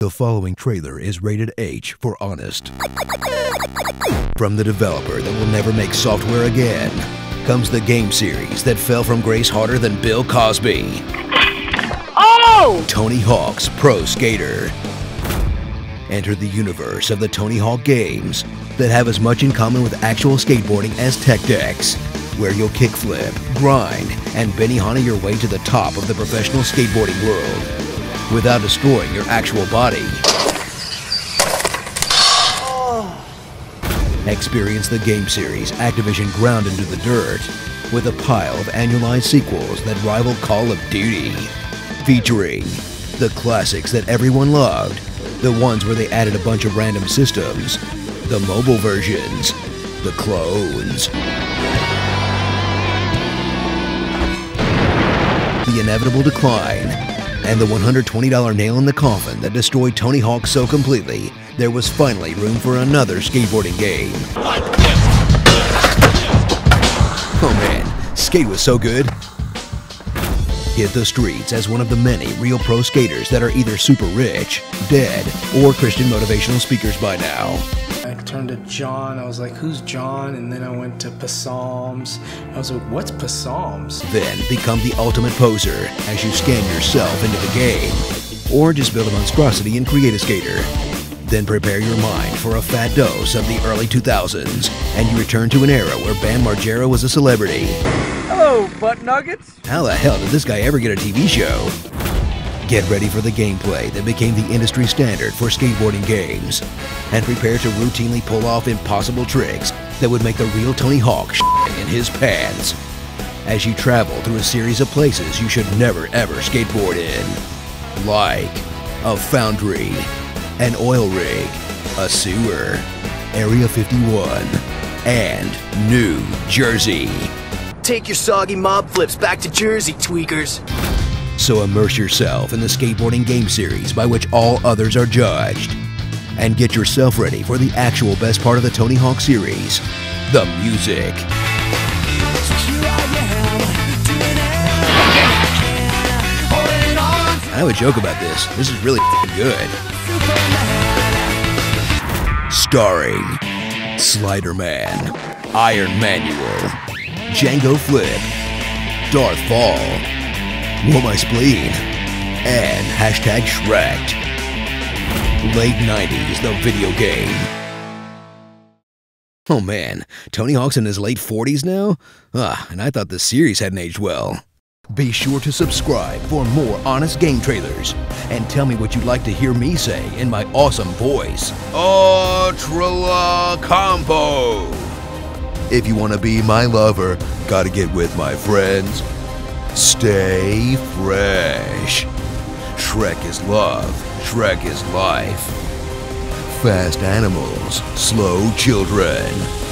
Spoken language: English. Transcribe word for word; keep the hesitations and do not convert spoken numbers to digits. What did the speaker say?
The following trailer is rated H for honest. From the developer that will never make software again comes the game series that fell from grace harder than Bill Cosby. Oh! Tony Hawk's Pro Skater. Enter the universe of the Tony Hawk games that have as much in common with actual skateboarding as tech decks, where you'll kickflip, grind, and Benihana your way to the top of the professional skateboarding world without destroying your actual body. Oh. Experience the game series Activision ground into the dirt with a pile of annualized sequels that rival Call of Duty, featuring the classics that everyone loved, the ones where they added a bunch of random systems, the mobile versions, the clones, the inevitable decline, and the one hundred twenty dollar nail in the coffin that destroyed Tony Hawk so completely there was finally room for another skateboarding game. Oh man, Skate was so good. Hit the streets as one of the many real pro skaters that are either super rich, dead, or Christian motivational speakers by now. I turned to John, I was like, who's John? And then I went to Psalms. I was like, what's Psalms? Then become the ultimate poser as you scan yourself into the game. Or just build a monstrosity and create a skater. Then prepare your mind for a fat dose of the early two thousands, and you return to an era where Bam Margera was a celebrity. Hello, butt nuggets. How the hell did this guy ever get a T V show? Get ready for the gameplay that became the industry standard for skateboarding games, and prepare to routinely pull off impossible tricks that would make the real Tony Hawk shit in his pants as you travel through a series of places you should never ever skateboard in, like a foundry, an oil rig, a sewer, Area fifty-one, and New Jersey. Take your soggy mob flips back to Jersey, tweakers. So immerse yourself in the skateboarding game series by which all others are judged. And get yourself ready for the actual best part of the Tony Hawk series, the music. I have a joke about this. This is really good. Starring Sliderman, Iron Manual, Django Flip, Darth Fall, Will My Spleen, and hashtag Shrek. Late nineties, the video game. Oh man, Tony Hawk's in his late forties now? Ah, and I thought the series hadn't aged well. Be sure to subscribe for more honest game trailers, and tell me what you'd like to hear me say in my awesome voice. Ultra Combo! If you want to be my lover, gotta get with my friends. Stay fresh. Shrek is love. Shrek is life. Fast animals, slow children.